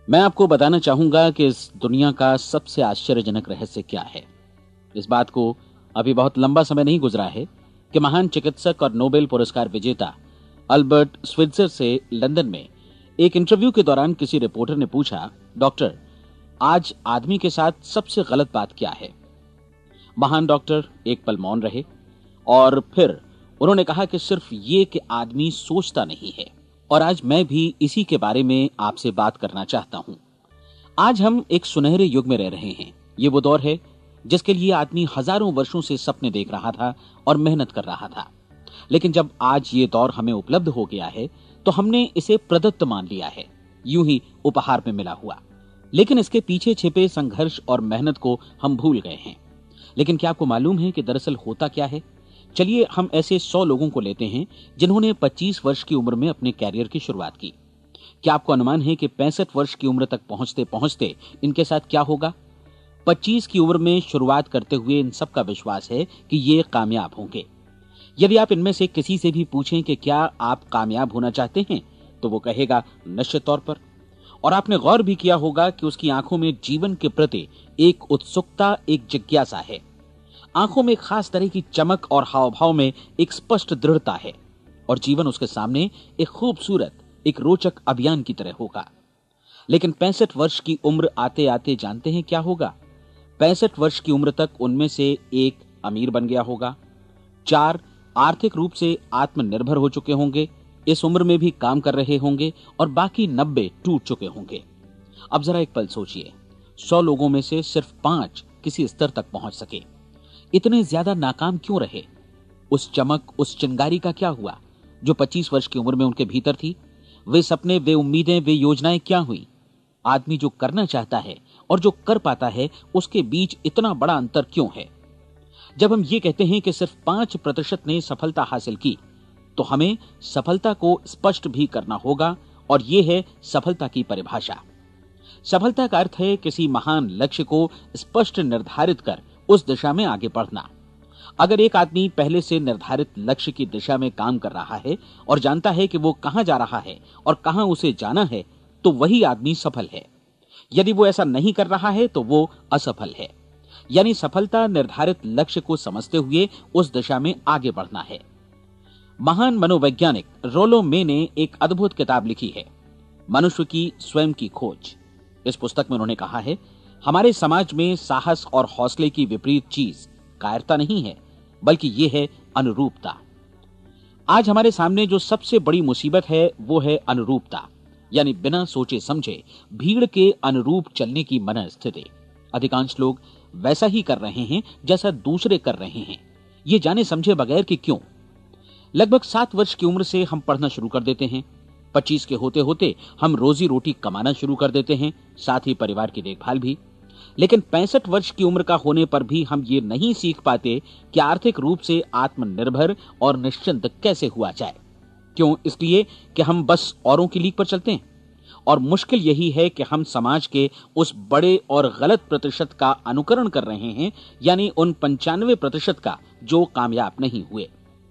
मैं आपको बताना चाहूंगा कि इस दुनिया का सबसे आश्चर्यजनक रहस्य क्या है। इस बात को अभी बहुत लंबा समय नहीं गुजरा है कि महान चिकित्सक और नोबेल पुरस्कार विजेता अल्बर्ट स्विट्जर से लंदन में एक इंटरव्यू के दौरान किसी रिपोर्टर ने पूछा, डॉक्टर, आज आदमी के साथ सबसे गलत बात क्या है? महान डॉक्टर एक पल मौन रहे और फिर उन्होंने कहा कि सिर्फ ये कि आदमी सोचता नहीं है। और आज मैं भी इसी के बारे में आपसे बात करना चाहता हूं। आज हम एक सुनहरे युग में रह रहे हैं। ये वो दौर है जिसके लिए आदमी हजारों वर्षों से सपने देख रहा था और मेहनत कर रहा था। लेकिन जब आज ये दौर हमें उपलब्ध हो गया है तो हमने इसे प्रदत्त मान लिया है, यूं ही उपहार में मिला हुआ। लेकिन इसके पीछे छिपे संघर्ष और मेहनत को हम भूल गए हैं। लेकिन क्या आपको मालूम है कि दरअसल होता क्या है? चलिए हम ऐसे 100 लोगों को लेते हैं जिन्होंने 25 वर्ष की उम्र में अपने कैरियर की शुरुआत की। क्या आपको अनुमान है कि 65 वर्ष की उम्र तक पहुंचते पहुंचते इनके साथ क्या होगा? 25 की उम्र में शुरुआत करते हुए इन सबका विश्वास है कि ये कामयाब होंगे। यदि आप इनमें से किसी से भी पूछें कि क्या आप कामयाब होना चाहते हैं, तो वो कहेगा निश्चित तौर पर। और आपने गौर भी किया होगा कि उसकी आंखों में जीवन के प्रति एक उत्सुकता, एक जिज्ञासा है। आंखों में एक खास तरह की चमक और हाव भाव में एक स्पष्ट दृढ़ता है और जीवन उसके सामने एक खूबसूरत, एक रोचक अभियान की तरह होगा। लेकिन 65 वर्ष की उम्र आते आते जानते हैं क्या होगा? 65 वर्ष की उम्र तक उनमें से एक अमीर बन गया होगा, 4 आर्थिक रूप से आत्मनिर्भर हो चुके होंगे, इस उम्र में भी काम कर रहे होंगे और बाकी 90 टूट चुके होंगे। अब जरा एक पल सोचिए, 100 लोगों में से सिर्फ 5 किसी स्तर तक पहुंच सके। इतने ज्यादा नाकाम क्यों रहे? उस चमक, उस चिंगारी का क्या हुआ जो 25 वर्ष की उम्र में उनके भीतर थी? वे सपने, वे उम्मीदें, वे योजनाएं क्या हुई? आदमी जो करना चाहता है और जो कर पाता है, उसके बीच इतना बड़ा अंतर क्यों है? जब हम ये कहते हैं कि सिर्फ 5% ने सफलता हासिल की, तो हमें सफलता को स्पष्ट भी करना होगा और यह है सफलता की परिभाषा। सफलता का अर्थ है किसी महान लक्ष्य को स्पष्ट निर्धारित कर उस दिशा में आगे बढ़ना। अगर एक आदमी पहले से निर्धारित लक्ष्य की दिशा में काम कर रहा है और जानता है कि वो कहां जा रहा है और कहां उसे जाना है, तो वही आदमी सफल है। यदि वो ऐसा नहीं कर रहा है तो वो असफल है। यानी सफलता निर्धारित लक्ष्य को समझते हुए उस दिशा में आगे बढ़ना है। महान मनोवैज्ञानिक रोलो मे ने एक अद्भुत किताब लिखी है, मनुष्य की स्वयं की खोज। इस पुस्तक में उन्होंने कहा है, हमारे समाज में साहस और हौसले की विपरीत चीज कायरता नहीं है, बल्कि यह है अनुरूपता। आज हमारे सामने जो सबसे बड़ी मुसीबत है वो है अनुरूपता, यानी बिना सोचे समझे भीड़ के अनुरूप चलने की मनस्थिति। अधिकांश लोग वैसा ही कर रहे हैं जैसा दूसरे कर रहे हैं, ये जाने समझे बगैर कि क्यों। लगभग 7 वर्ष की उम्र से हम पढ़ना शुरू कर देते हैं। 25 के होते होते हम रोजी रोटी कमाना शुरू कर देते हैं, साथ ही परिवार की देखभाल भी। लेकिन 65 वर्ष की उम्र का होने पर भी हम ये नहीं सीख पाते कि आर्थिक रूप से आत्मनिर्भर और निश्चिंत कैसे हुआ जाए। क्यों? इसलिए कि हम बस औरों की लीक पर चलते हैं। और मुश्किल यही है कि हम समाज के उस बड़े और गलत प्रतिशत का अनुकरण कर रहे हैं, यानी उन 95% का जो कामयाब नहीं हुए।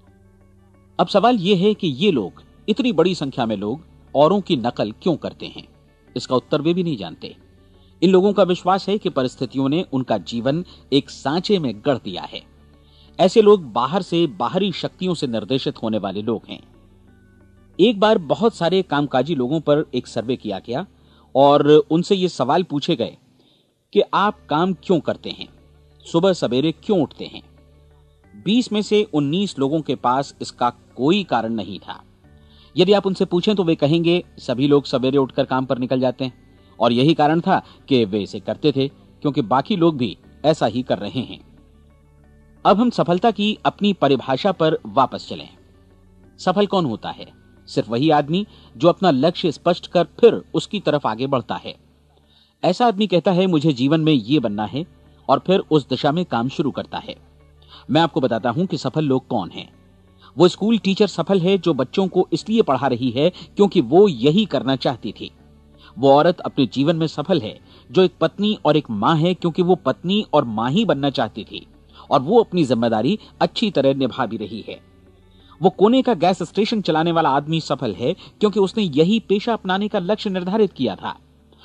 अब सवाल यह है कि ये लोग, इतनी बड़ी संख्या में लोग, औरों की नकल क्यों करते हैं? इसका उत्तर वे भी नहीं जानते। इन लोगों का विश्वास है कि परिस्थितियों ने उनका जीवन एक सांचे में गढ़ दिया है। ऐसे लोग बाहर से, बाहरी शक्तियों से निर्देशित होने वाले लोग हैं। एक बार बहुत सारे कामकाजी लोगों पर एक सर्वे किया गया और उनसे ये सवाल पूछे गए कि आप काम क्यों करते हैं, सुबह सवेरे क्यों उठते हैं? 20 में से 19 लोगों के पास इसका कोई कारण नहीं था। यदि आप उनसे पूछें तो वे कहेंगे सभी लोग सवेरे उठकर काम पर निकल जाते हैं और यही कारण था कि वे इसे करते थे क्योंकि बाकी लोग भी ऐसा ही कर रहे हैं। अब हम सफलता की अपनी परिभाषा पर वापस चलें। सफल कौन होता है? सिर्फ वही आदमी जो अपना लक्ष्य स्पष्ट कर फिर उसकी तरफ आगे बढ़ता है। ऐसा आदमी कहता है मुझे जीवन में ये बनना है और फिर उस दिशा में काम शुरू करता है। मैं आपको बताता हूं कि सफल लोग कौन हैं। वो स्कूल टीचर सफल है जो बच्चों को इसलिए पढ़ा रही है क्योंकि वो यही करना चाहती थी। वो औरत अपने जीवन में सफल है जो एक पत्नी और एक मां है क्योंकि वो पत्नी और मां ही बनना चाहती थी और वो अपनी जिम्मेदारी अच्छी तरह निभा भी रही है। वो कोने का गैस स्टेशन चलाने वाला आदमी सफल है क्योंकि उसने यही पेशा अपनाने का लक्ष्य निर्धारित किया था।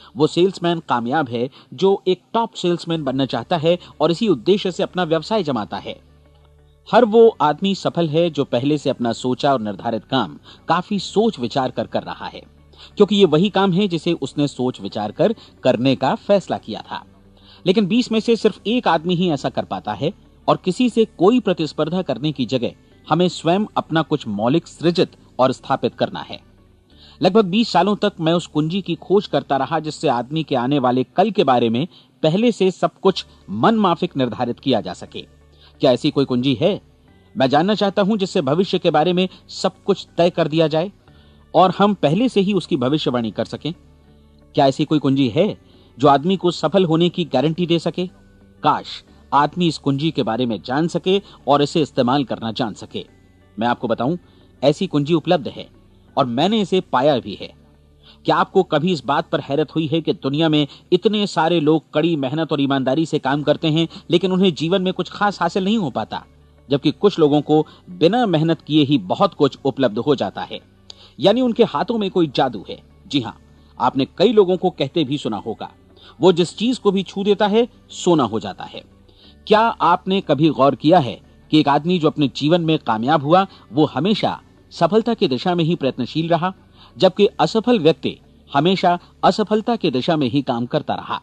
वो सेल्समैन कामयाब है जो एक टॉप सेल्समैन बनना चाहता है और इसी उद्देश्य से अपना व्यवसाय जमाता है। हर वो आदमी सफल है जो पहले से अपना सोचा और निर्धारित काम काफी सोच विचार कर रहा है, क्योंकि ये वही काम है जिसे उसने सोच विचार कर करने का फैसला किया था। लेकिन 20 में से सिर्फ एक आदमी ही ऐसा कर पाता है, और किसी से कोई प्रतिस्पर्धा करने की जगह हमें स्वयं अपना कुछ मौलिक सृजित और स्थापित करना है। लगभग 20 सालों तक मैं उस कुंजी की खोज करता रहा जिससे आदमी के आने वाले कल के बारे में पहले से सब कुछ मन माफिक निर्धारित किया जा सके। क्या ऐसी कोई कुंजी है? मैं जानना चाहता हूं जिससे भविष्य के बारे में सब कुछ तय कर दिया जाए और हम पहले से ही उसकी भविष्यवाणी कर सकें। क्या ऐसी कोई कुंजी है जो आदमी को सफल होने की गारंटी दे सके? काश आदमी इस कुंजी के बारे में जान सके और इसे इस्तेमाल करना जान सके। मैं आपको बताऊं, ऐसी कुंजी उपलब्ध है और मैंने इसे पाया भी है। क्या आपको कभी इस बात पर हैरत हुई है कि दुनिया में इतने सारे लोग कड़ी मेहनत और ईमानदारी से काम करते हैं, लेकिन उन्हें जीवन में कुछ खास हासिल नहीं हो पाता, जबकि कुछ लोगों को बिना मेहनत किए ही बहुत कुछ उपलब्ध हो जाता है। यानी उनके हाथों में कोई जादू है। जी हां, आपने कई लोगों को कहते भी सुना होगा, वो जिस चीज को भी छू देता है सोना हो जाता है। क्या आपने कभी गौर किया है कि एक आदमी जो अपने जीवन में कामयाब हुआ वो हमेशा सफलता की दिशा में ही प्रयत्नशील रहा, जबकि असफल व्यक्ति हमेशा असफलता की दिशा में ही काम करता रहा?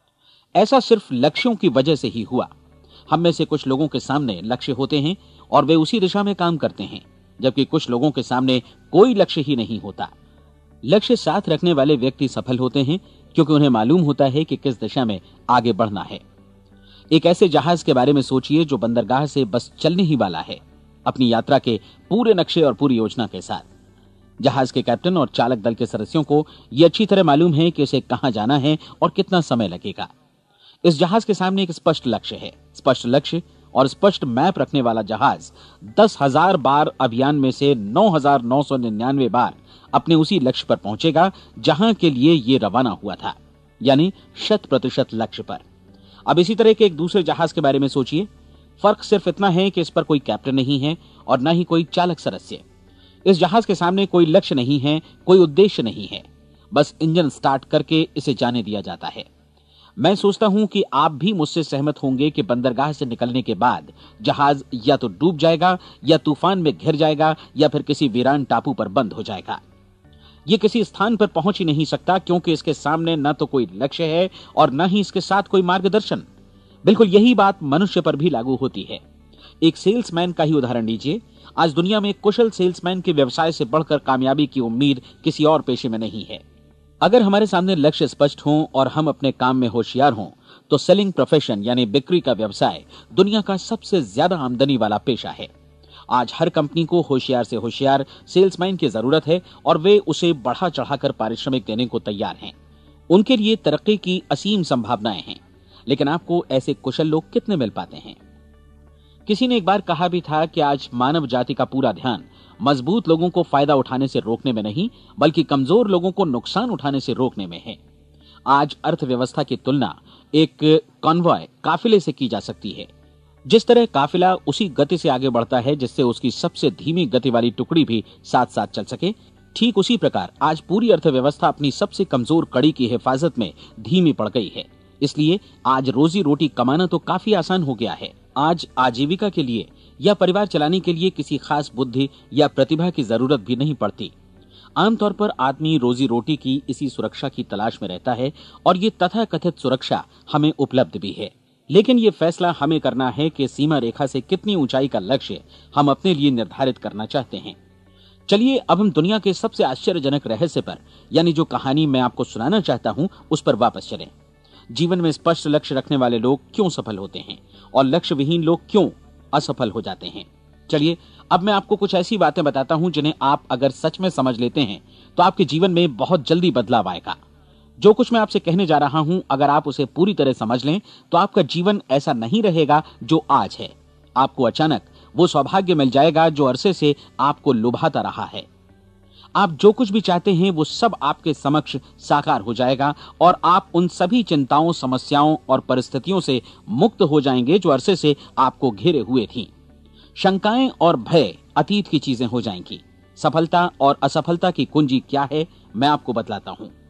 ऐसा सिर्फ लक्ष्यों की वजह से ही हुआ। हम में से कुछ लोगों के सामने लक्ष्य होते हैं और वे उसी दिशा में काम करते हैं, जबकि कुछ लोगों के सामने कोई लक्ष्य ही नहीं होता। लक्ष्य साथ रखने वाले व्यक्ति सफल होते हैं क्योंकि उन्हें मालूम होता है कि किस दिशा में आगे बढ़ना है। एक ऐसे जहाज के बारे में सोचिए जो बंदरगाह से बस चलने ही वाला है, अपनी यात्रा के पूरे नक्शे और पूरी योजना के साथ। जहाज के कैप्टन और चालक दल के सदस्यों को यह अच्छी तरह मालूम है कि उसे कहां जाना है और कितना समय लगेगा। इस जहाज के सामने एक स्पष्ट लक्ष्य है। स्पष्ट लक्ष्य और स्पष्ट मैप रखने वाला जहाज 10,000 बार अभियान में से 9,999 बार अपने उसी लक्ष्य पर पहुंचेगा जहां के लिए ये रवाना हुआ था, यानी 100% लक्ष्य पर। अब इसी तरह के एक दूसरे जहाज के बारे में सोचिए। फर्क सिर्फ इतना है कि इस पर कोई कैप्टन नहीं है और न ही कोई चालक सदस्य। इस जहाज के सामने कोई लक्ष्य नहीं है, कोई उद्देश्य नहीं है, बस इंजन स्टार्ट करके इसे जाने दिया जाता है। मैं सोचता हूं कि आप भी मुझसे सहमत होंगे कि बंदरगाह से निकलने के बाद जहाज या तो डूब जाएगा या तूफान में घिर जाएगा या फिर किसी वीरान टापू पर बंद हो जाएगा। ये किसी स्थान पर पहुंच ही नहीं सकता क्योंकि इसके सामने न तो कोई लक्ष्य है और न ही इसके साथ कोई मार्गदर्शन। बिल्कुल यही बात मनुष्य पर भी लागू होती है। एक सेल्समैन का ही उदाहरण लीजिए। आज दुनिया में कुशल सेल्समैन के व्यवसाय से बढ़कर कामयाबी की उम्मीद किसी और पेशे में नहीं है। अगर हमारे सामने लक्ष्य स्पष्ट हों और हम अपने काम में होशियार हों तो सेलिंग प्रोफेशन यानी बिक्री का व्यवसाय दुनिया का सबसे ज्यादा आमदनी वाला पेशा है। आज हर कंपनी को होशियार से होशियार सेल्समैन की जरूरत है और वे उसे बढ़ा चढ़ाकर पारिश्रमिक देने को तैयार हैं। उनके लिए तरक्की की असीम संभावनाएं हैं, लेकिन आपको ऐसे कुशल लोग कितने मिल पाते हैं? किसी ने एक बार कहा भी था कि आज मानव जाति का पूरा ध्यान मजबूत लोगों को फायदा उठाने से रोकने में नहीं, बल्कि कमजोर लोगों को नुकसान उठाने से रोकने में है। आज अर्थव्यवस्था की तुलना एक कॉन्वॉय काफिले से की जा सकती है। जिस तरह काफिला उसी गति से आगे बढ़ता है जिससे उसकी सबसे धीमी गति वाली टुकड़ी भी साथ साथ चल सके, ठीक उसी प्रकार आज पूरी अर्थव्यवस्था अपनी सबसे कमजोर कड़ी की हिफाजत में धीमी पड़ गई है। इसलिए आज रोजी रोटी कमाना तो काफी आसान हो गया है। आज आजीविका के लिए या परिवार चलाने के लिए किसी खास बुद्धि या प्रतिभा की जरूरत भी नहीं पड़ती। आमतौर पर आदमी रोजी रोटी की इसी सुरक्षा की तलाश में रहता है और ये तथाकथित सुरक्षा हमें उपलब्ध भी है। लेकिन ये फैसला हमें करना है कि सीमा रेखा से कितनी ऊंचाई का लक्ष्य हम अपने लिए निर्धारित करना चाहते हैं। चलिए अब हम दुनिया के सबसे आश्चर्यजनक रहस्य पर, यानी जो कहानी मैं आपको सुनाना चाहता हूं, उस पर वापस चलें। जीवन में स्पष्ट लक्ष्य रखने वाले लोग क्यों सफल होते हैं और लक्ष्य विहीन लोग क्यों असफल हो जाते हैं? चलिए अब मैं आपको कुछ ऐसी बातें बताता हूं जिन्हें आप अगर सच में समझ लेते हैं तो आपके जीवन में बहुत जल्दी बदलाव आएगा। जो कुछ मैं आपसे कहने जा रहा हूं, अगर आप उसे पूरी तरह समझ लें तो आपका जीवन ऐसा नहीं रहेगा जो आज है। आपको अचानक वो सौभाग्य मिल जाएगा जो अरसे से आपको लुभाता रहा है। आप जो कुछ भी चाहते हैं वो सब आपके समक्ष साकार हो जाएगा और आप उन सभी चिंताओं, समस्याओं और परिस्थितियों से मुक्त हो जाएंगे जो अरसे से आपको घेरे हुए थीं। शंकाएं और भय अतीत की चीजें हो जाएंगी। सफलता और असफलता की कुंजी क्या है, मैं आपको बतलाता हूं।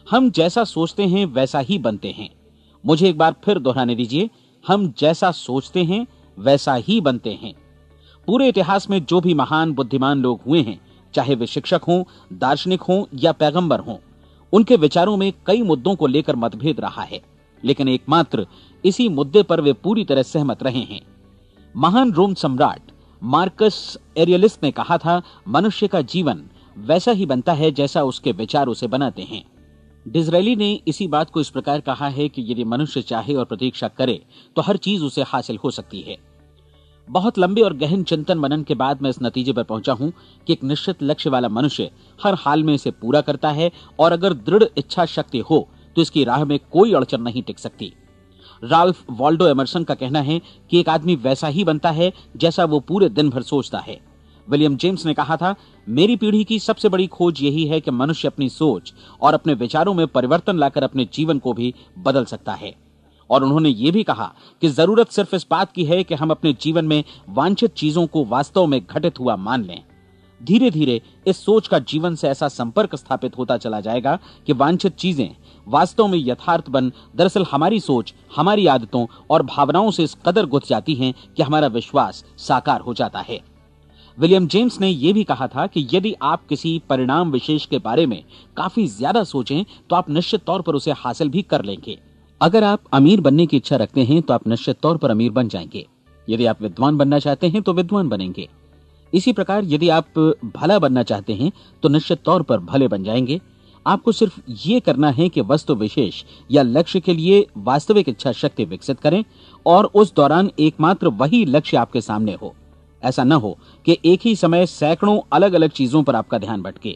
हम जैसा सोचते हैं वैसा ही बनते हैं। मुझे एक बार फिर दोहराने दीजिए, हम जैसा सोचते हैं वैसा ही बनते हैं। पूरे इतिहास में जो भी महान बुद्धिमान लोग हुए हैं, चाहे वे शिक्षक हों, दार्शनिक हों या पैगंबर हों, उनके विचारों में कई मुद्दों को लेकर मतभेद रहा है, लेकिन एकमात्र इसी मुद्दे पर वे पूरी तरह सहमत रहे हैं। महान रोम सम्राट मार्कस एरियलिस ने कहा था, मनुष्य का जीवन वैसा ही बनता है जैसा उसके विचार उसे बनाते हैं। डिज़रायली ने इसी बात को इस प्रकार कहा है कि यदि मनुष्य चाहे और प्रतीक्षा करे तो हर चीज उसे हासिल हो सकती है। बहुत लंबे और गहन चिंतन मनन के बाद मैं इस नतीजे पर पहुंचा हूं कि एक निश्चित लक्ष्य वाला मनुष्य हर हाल में इसे पूरा करता है, और अगर दृढ़ इच्छा शक्ति हो तो इसकी राह में कोई अड़चन नहीं टिक सकती। राल्फ वॉल्डो एमर्सन का कहना है कि एक आदमी वैसा ही बनता है जैसा वो पूरे दिन भर सोचता है। विलियम जेम्स ने कहा था, मेरी पीढ़ी की सबसे बड़ी खोज यही है कि मनुष्य अपनी सोच और अपने विचारों में परिवर्तन लाकर अपने जीवन को भी बदल सकता है। और उन्होंने ये भी कहा कि जरूरत सिर्फ इस बात की है कि हम अपने जीवन में वांछित चीजों को वास्तव में घटित हुआ मान लें। धीरे धीरे इस सोच का जीवन से ऐसा संपर्क स्थापित होता चला जाएगा कि वांछित चीजें वास्तव में यथार्थ बन दरअसल हमारी सोच, हमारी आदतों और भावनाओं से इस कदर गुथ जाती हैं कि हमारा विश्वास साकार हो जाता है। विलियम जेम्स ने यह भी कहा था कि यदि आप किसी परिणाम विशेष के बारे में काफी ज्यादा सोचें तो आप निश्चित तौर पर उसे हासिल भी कर लेंगे। अगर आप अमीर बनने की इच्छा रखते हैं तो आप निश्चित तौर पर अमीर बन जाएंगे। यदि आप विद्वान बनना चाहते हैं तो विद्वान बनेंगे। इसी प्रकार यदि आप भला बनना चाहते हैं तो निश्चित तौर पर भले बन जाएंगे। आपको सिर्फ ये करना है कि वस्तु विशेष या लक्ष्य के लिए वास्तविक इच्छा शक्ति विकसित करें और उस दौरान एकमात्र वही लक्ष्य आपके सामने हो। ऐसा न हो कि एक ही समय सैकड़ों अलग अलग चीजों पर आपका ध्यान भटके।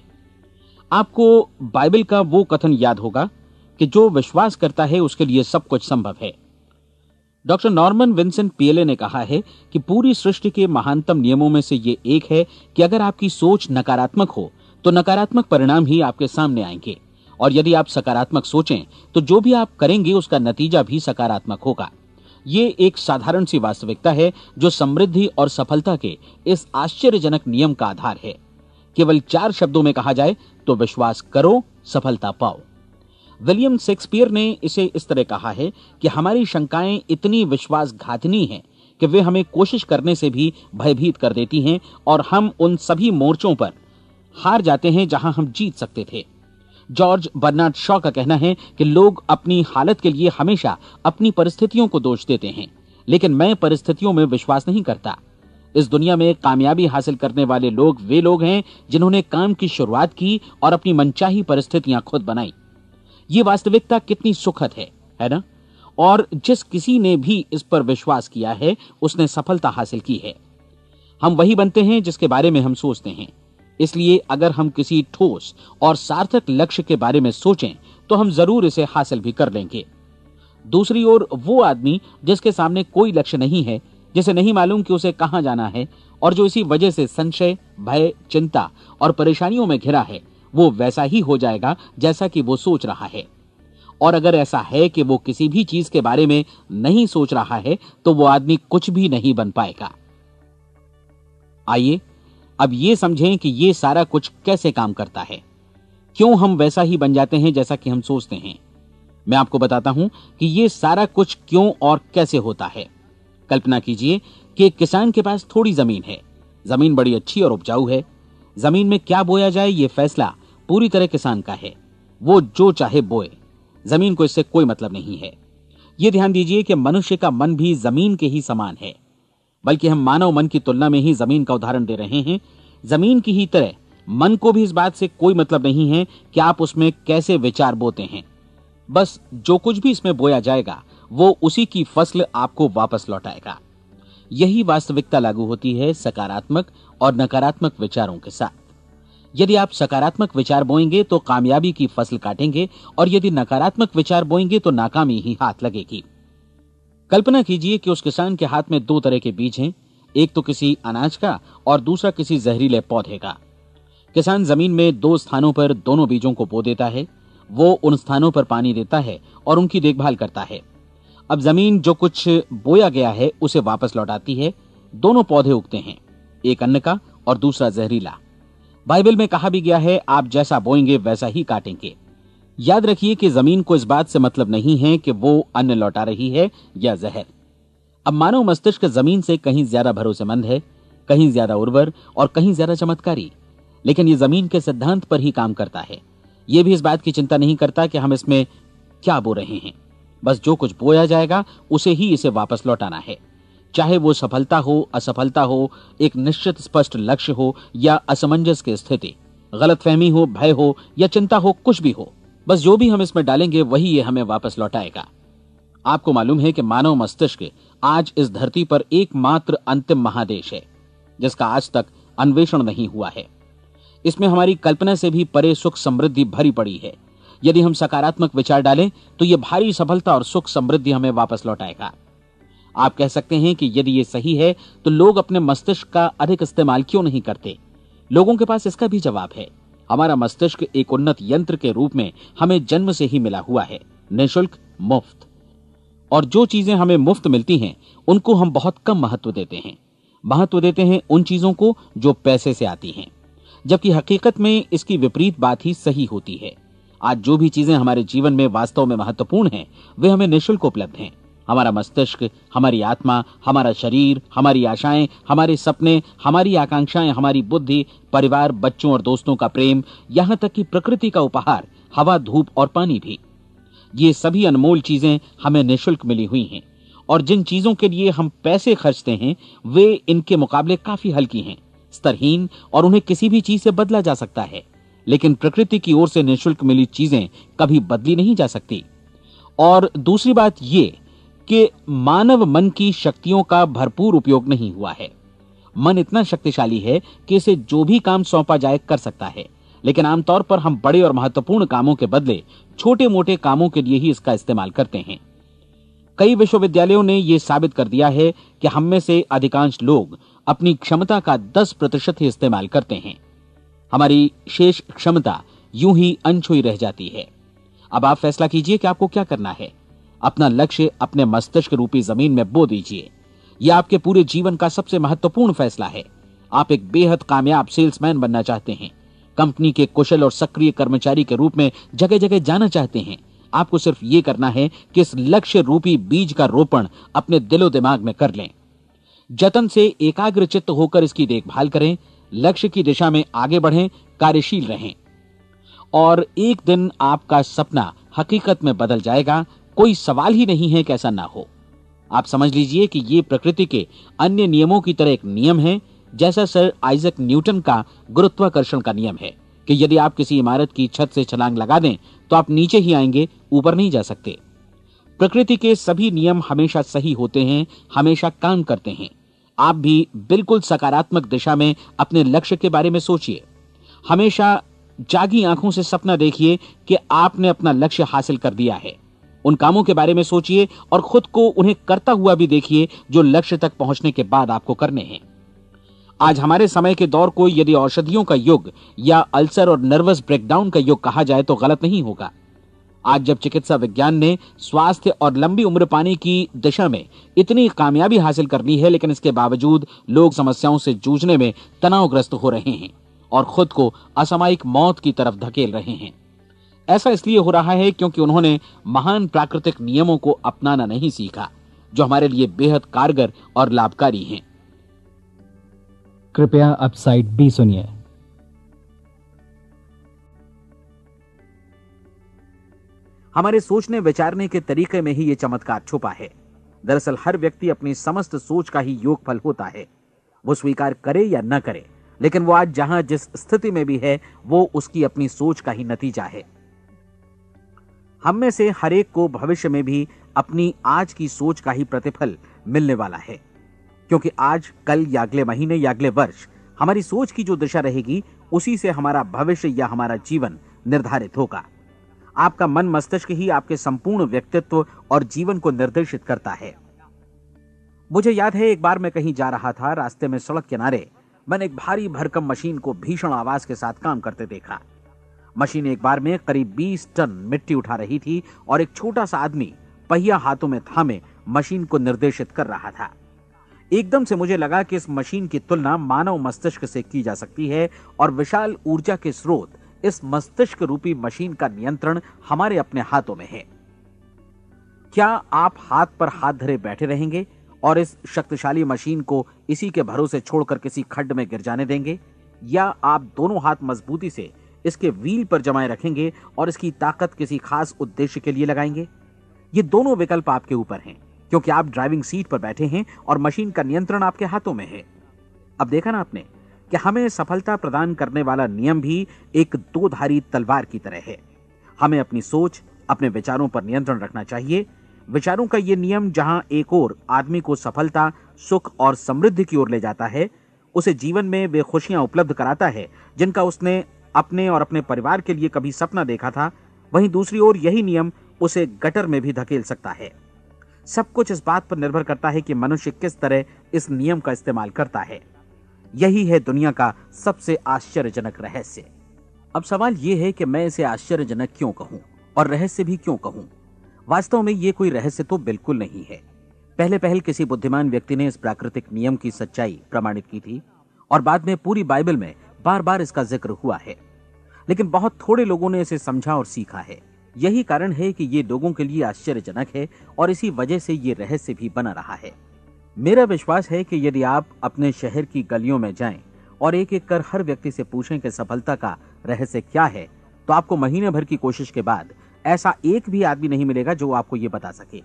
आपको बाइबल का वो कथन याद होगा कि जो विश्वास करता है उसके लिए सब कुछ संभव है। डॉक्टर नॉर्मन विंसेंट पीएले ने कहा है कि पूरी सृष्टि के महानतम नियमों में से ये एक है कि अगर आपकी सोच नकारात्मक हो तो नकारात्मक परिणाम ही आपके सामने आएंगे, और यदि आप सकारात्मक सोचें तो जो भी आप करेंगे उसका नतीजा भी सकारात्मक होगा। ये एक साधारण सी वास्तविकता है जो समृद्धि और सफलता के इस आश्चर्यजनक नियम का आधार है। केवल 4 शब्दों में कहा जाए तो विश्वास करो, सफलता पाओ। विलियम शेक्सपियर ने इसे इस तरह कहा है कि हमारी शंकाएं इतनी विश्वासघातिनी हैं कि वे हमें कोशिश करने से भी भयभीत कर देती हैं, और हम उन सभी मोर्चों पर हार जाते हैं जहां हम जीत सकते थे। जॉर्ज बर्नार्ड शॉ का कहना है कि लोग अपनी हालत के लिए हमेशा अपनी परिस्थितियों को दोष देते हैं, लेकिन मैं परिस्थितियों में विश्वास नहीं करता। इस दुनिया में कामयाबी हासिल करने वाले लोग वे लोग हैं जिन्होंने काम की शुरुआत की और अपनी मनचाही परिस्थितियां खुद बनाई। ये वास्तविकता कितनी सुखद है ना? और जिस किसी ने भी इस पर विश्वास किया है उसने सफलता हासिल की है। हम वही बनते हैं जिसके बारे में हम सोचते हैं। इसलिए अगर हम किसी ठोस और सार्थक लक्ष्य के बारे में सोचें तो हम जरूर इसे हासिल भी कर लेंगे। दूसरी ओर वो आदमी जिसके सामने कोई लक्ष्य नहीं है, जिसे नहीं मालूम कि उसे कहां जाना है, और जो इसी वजह से संशय, भय, चिंता और परेशानियों में घिरा है, वो वैसा ही हो जाएगा जैसा कि वो सोच रहा है। और अगर ऐसा है कि वो किसी भी चीज के बारे में नहीं सोच रहा है तो वो आदमी कुछ भी नहीं बन पाएगा। आइए अब ये समझें कि ये सारा कुछ कैसे काम करता है, क्यों हम वैसा ही बन जाते हैं जैसा कि हम सोचते हैं। मैं आपको बताता हूं कि ये सारा कुछ क्यों और कैसे होता है। कल्पना कीजिए कि एक किसान के पास थोड़ी जमीन है। जमीन बड़ी अच्छी और उपजाऊ है। जमीन में क्या बोया जाए ये फैसला पूरी तरह किसान का है। वो जो चाहे बोए, जमीन को इससे कोई मतलब नहीं है। ये ध्यान दीजिए कि मनुष्य का मन भी जमीन के ही समान है, बल्कि हम मानव मन की तुलना में ही जमीन का उदाहरण दे रहे हैं। जमीन की ही तरह मन को भी इस बात से कोई मतलब नहीं है कि आप उसमें कैसे विचार बोते हैं। बस जो कुछ भी इसमें बोया जाएगा वो उसी की फसल आपको वापस लौटाएगा। यही वास्तविकता लागू होती है सकारात्मक और नकारात्मक विचारों के साथ। यदि आप सकारात्मक विचार बोएंगे तो कामयाबी की फसल काटेंगे, और यदि नकारात्मक विचार बोएंगे तो नाकामी ही हाथ लगेगी। कल्पना कीजिए कि उस किसान के हाथ में 2 तरह के बीज हैं, एक तो किसी अनाज का और दूसरा किसी जहरीले पौधे का। किसान जमीन में 2 स्थानों पर दोनों बीजों को बो देता है। वो उन स्थानों पर पानी देता है और उनकी देखभाल करता है। अब जमीन जो कुछ बोया गया है उसे वापस लौटाती है। दोनों पौधे उगते हैं, एक अन्न का और दूसरा जहरीला। बाइबल में कहा भी गया है, आप जैसा बोएंगे वैसा ही काटेंगे। याद रखिए कि जमीन को इस बात से मतलब नहीं है कि वो अन्न लौटा रही है या जहर। अब मानव मस्तिष्क जमीन से कहीं ज्यादा भरोसेमंद है, कहीं ज्यादा उर्वर और कहीं ज्यादा चमत्कारी, लेकिन ये जमीन के सिद्धांत पर ही काम करता है। ये भी इस बात की चिंता नहीं करता कि हम इसमें क्या बो रहे हैं। बस जो कुछ बोया जाएगा उसे ही इसे वापस लौटाना है, चाहे वो सफलता हो, असफलता हो, एक निश्चित स्पष्ट लक्ष्य हो या असमंजस की स्थिति, गलतफहमी हो, भय हो या चिंता हो, कुछ भी हो। बस जो भी हम इसमें डालेंगे वही ये हमें वापस लौटाएगा। आपको मालूम है कि मानव मस्तिष्क आज इस धरती पर एकमात्र अंतिम महादेश है जिसका आज तक अन्वेषण नहीं हुआ है। इसमें हमारी कल्पना से भी परे सुख समृद्धि भरी पड़ी है। यदि हम सकारात्मक विचार डालें तो यह भारी सफलता और सुख समृद्धि हमें वापस लौटाएगा। आप कह सकते हैं कि यदि ये सही है तो लोग अपने मस्तिष्क का अधिक इस्तेमाल क्यों नहीं करते? लोगों के पास इसका भी जवाब है। हमारा मस्तिष्क एक उन्नत यंत्र के रूप में हमें जन्म से ही मिला हुआ है, निःशुल्क, मुफ्त। और जो चीजें हमें मुफ्त मिलती हैं उनको हम बहुत कम महत्व देते हैं। महत्व देते हैं उन चीजों को जो पैसे से आती हैं, जबकि हकीकत में इसकी विपरीत बात ही सही होती है। आज जो भी चीजें हमारे जीवन में वास्तव में महत्वपूर्ण हैं वे हमें निःशुल्क उपलब्ध हैं। हमारा मस्तिष्क, हमारी आत्मा, हमारा शरीर, हमारी आशाएं, हमारे सपने, हमारी आकांक्षाएं, हमारी बुद्धि, परिवार, बच्चों और दोस्तों का प्रेम, यहां तक कि प्रकृति का उपहार, हवा, धूप और पानी भी, ये सभी अनमोल चीजें हमें निःशुल्क मिली हुई हैं। और जिन चीजों के लिए हम पैसे खर्चते हैं वे इनके मुकाबले काफी हल्की हैं, स्तरहीन, और उन्हें किसी भी चीज से बदला जा सकता है। लेकिन प्रकृति की ओर से निःशुल्क मिली चीजें कभी बदली नहीं जा सकती। और दूसरी बात ये कि मानव मन की शक्तियों का भरपूर उपयोग नहीं हुआ है। मन इतना शक्तिशाली है कि इसे जो भी काम सौंपा जाए कर सकता है, लेकिन आमतौर पर हम बड़े और महत्वपूर्ण कामों के बदले छोटे मोटे कामों के लिए ही इसका इस्तेमाल करते हैं। कई विश्वविद्यालयों ने यह साबित कर दिया है कि हम में से अधिकांश लोग अपनी क्षमता का 10% ही इस्तेमाल करते हैं। हमारी शेष क्षमता यूं ही अनछुई रह जाती है। अब आप फैसला कीजिए कि आपको क्या करना है। अपना लक्ष्य अपने मस्तिष्क रूपी जमीन में बो दीजिए। यह आपके पूरे जीवन का सबसे महत्वपूर्ण फैसला है। आप एक बेहद कामयाब सेल्समैन बनना चाहते हैं, कंपनी के कुशल और सक्रिय कर्मचारी के रूप में जगह जगह जाना चाहते हैं। आपको सिर्फ ये करना है कि इस लक्ष्य रूपी बीज का रोपण अपने दिलो दिमाग में कर लें। जतन से एकाग्रचित्त होकर इसकी देखभाल करें, लक्ष्य की दिशा में आगे बढ़ें, कार्यशील रहें, और एक दिन आपका सपना हकीकत में बदल जाएगा। कोई सवाल ही नहीं है कि ऐसा ना हो। आप समझ लीजिए कि ये प्रकृति के अन्य नियमों की तरह एक नियम है, जैसा सर आइजैक न्यूटन का गुरुत्वाकर्षण का नियम है कि यदि आप किसी इमारत की छत से छलांग लगा दें तो आप नीचे ही आएंगे, ऊपर नहीं जा सकते। प्रकृति के सभी नियम हमेशा सही होते हैं, हमेशा काम करते हैं। आप भी बिल्कुल सकारात्मक दिशा में अपने लक्ष्य के बारे में सोचिए। हमेशा जागी आंखों से सपना देखिए कि आपने अपना लक्ष्य हासिल कर दिया है। उन कामों के बारे में सोचिए और खुद को उन्हें करता हुआ भी देखिए जो लक्ष्य तक पहुंचने के बाद आपको करने हैं। आज हमारे समय के दौर को यदि औषधियों का युग या अल्सर और नर्वस ब्रेकडाउन का युग कहा जाए तो गलत नहीं होगा। आज जब चिकित्सा विज्ञान ने स्वास्थ्य और लंबी उम्र पाने की दिशा में इतनी कामयाबी हासिल कर ली है, लेकिन इसके बावजूद लोग समस्याओं से जूझने में तनावग्रस्त हो रहे हैं और खुद को असामयिक मौत की तरफ धकेल रहे हैं। ऐसा इसलिए हो रहा है क्योंकि उन्होंने महान प्राकृतिक नियमों को अपनाना नहीं सीखा, जो हमारे लिए बेहद कारगर और लाभकारी हैं। कृपया अब साइड बी सुनिए। हमारे सोचने विचारने के तरीके में ही ये चमत्कार छुपा है। दरअसल हर व्यक्ति अपनी समस्त सोच का ही योगफल होता है। वो स्वीकार करे या न करे, लेकिन वो आज जहां जिस स्थिति में भी है वो उसकी अपनी सोच का ही नतीजा है। हम में से हर एक को भविष्य में भी अपनी आज की सोच का ही प्रतिफल मिलने वाला है, क्योंकि आज, कल या अगले महीने या अगले वर्ष हमारी सोच की जो दिशा रहेगी उसी से हमारा भविष्य या हमारा जीवन निर्धारित होगा। आपका मन मस्तिष्क ही आपके संपूर्ण व्यक्तित्व और जीवन को निर्देशित करता है। मुझे याद है एक बार मैं कहीं जा रहा था, रास्ते में सड़क किनारे मैंने एक भारी भरकम मशीन को भीषण आवाज के साथ काम करते देखा। मशीन एक बार में करीब 20 टन मिट्टी उठा रही थी और एक छोटा सा आदमी पहिया हाथों में थामे मशीन को निर्देशित कर रहा था। एकदम से मुझे लगा कि इस मशीन की तुलना मानव मस्तिष्क से की जा सकती है और विशाल ऊर्जा के स्रोत इस मस्तिष्क रूपी मशीन का नियंत्रण हमारे अपने हाथों में है। क्या आप हाथ पर हाथ धरे बैठे रहेंगे और इस शक्तिशाली मशीन को इसी के भरोसे छोड़कर किसी खड्ड में गिर जाने देंगे, या आप दोनों हाथ मजबूती से इसके व्हील पर जमाए रखेंगे और इसकी ताकत किसी खास उद्देश्य के लिए लगाएंगे? ये दोनों विकल्प आपके ऊपर हैं, क्योंकि आप ड्राइविंग सीट पर बैठे हैं और मशीन का नियंत्रण आपके हाथों में है। अब देखा ना आपने कि हमें सफलता प्रदान करने वाला नियम भी एक दो धारी तलवार की तरह है। हमें अपनी सोच, अपने विचारों पर नियंत्रण रखना चाहिए। विचारों का यह नियम जहां एक ओर आदमी को सफलता, सुख और समृद्धि की ओर ले जाता है, उसे जीवन में वे खुशियां उपलब्ध कराता है जिनका उसने अपने और अपने परिवार के लिए कभी सपना देखा था, वहीं दूसरी ओर यही नियम उसे गटर में भी धकेल सकता है। सब कुछ इस बात पर निर्भर करता है कि मनुष्य किस तरह इस नियम का इस्तेमाल करता है। यही है दुनिया का सबसे आश्चर्यजनक रहस्य। अब सवाल यह है कि मैं इसे आश्चर्यजनक क्यों कहूं और रहस्य भी क्यों कहूं? वास्तव में यह कोई रहस्य तो बिल्कुल नहीं है। पहले पहल किसी बुद्धिमान व्यक्ति ने इस प्राकृतिक नियम की सच्चाई प्रमाणित की थी और बाद में पूरी बाइबल में बार बार इसका जिक्र हुआ है, लेकिन बहुत थोड़े लोगों ने इसे समझा और सीखा है। यही कारण है कि ये लोगों के लिए आश्चर्यजनक है और इसी वजह से ये रहस्य भी बना रहा है। मेरा विश्वास है कि यदि आप अपने शहर की गलियों में जाएं और एक एक कर हर व्यक्ति से पूछें कि सफलता का रहस्य क्या है, तो आपको महीने भर की कोशिश के बाद ऐसा एक भी आदमी नहीं मिलेगा जो आपको ये बता सके।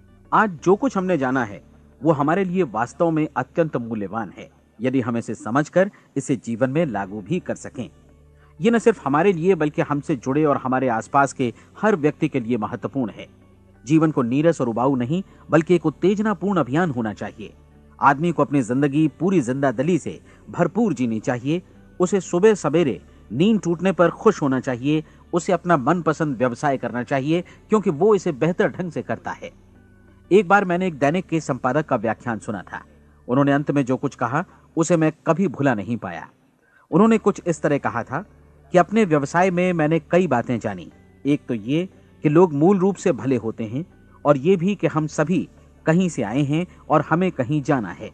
आज जो कुछ हमने जाना है वो हमारे लिए वास्तव में अत्यंत मूल्यवान है, यदि हम इसे समझकर इसे जीवन में लागू भी कर सकें। ये न सिर्फ हमारे लिए बल्कि हमसे जुड़े और हमारे आसपास के हर व्यक्ति के लिए महत्वपूर्ण है। जीवन को नीरस और उबाऊ नहीं बल्कि एक उत्तेजनापूर्ण अभियान होना चाहिए। आदमी को अपनी जिंदगी पूरी जिंदादिली से भरपूर जीनी चाहिए। उसे सुबह सवेरे नींद टूटने पर खुश होना चाहिए। उसे अपना मनपसंद व्यवसाय करना चाहिए, क्योंकि वो इसे बेहतर ढंग से करता है। एक बार मैंने एक दैनिक के संपादक का व्याख्यान सुना था। उन्होंने अंत में जो कुछ कहा उसे मैं कभी भुला नहीं पाया। उन्होंने कुछ इस तरह कहा था कि अपने व्यवसाय में मैंने कई बातें जानी। एक तो ये कि लोग मूल रूप से भले होते हैं, और ये भी कि हम सभी कहीं से आए हैं और हमें कहीं जाना है।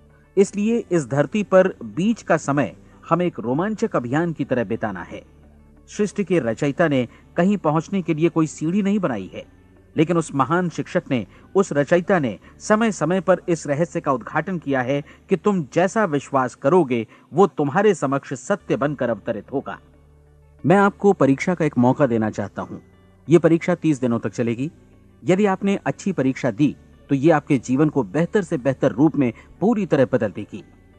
इसलिए इस धरती पर बीच का समय हमें एक रोमांचक अभियान की तरह बिताना है। सृष्टि के रचयिता ने कहीं पहुंचने के लिए कोई सीढ़ी नहीं बनाई है, लेकिन उस महान शिक्षक ने, उस रचयिता ने समय समय पर इस रहस्य का उद्घाटन किया है कि तुम जैसा विश्वास करोगे वो तुम्हारे समक्ष सत्य बनकर अवतरित होगा। मैं आपको परीक्षा का एक मौका देना चाहता हूं। यह परीक्षा 30 दिनों तक चलेगी। यदि आपने अच्छी परीक्षा दी तो ये आपके जीवन को बेहतर से बेहतर रूप में पूरी तरह बदल देगी।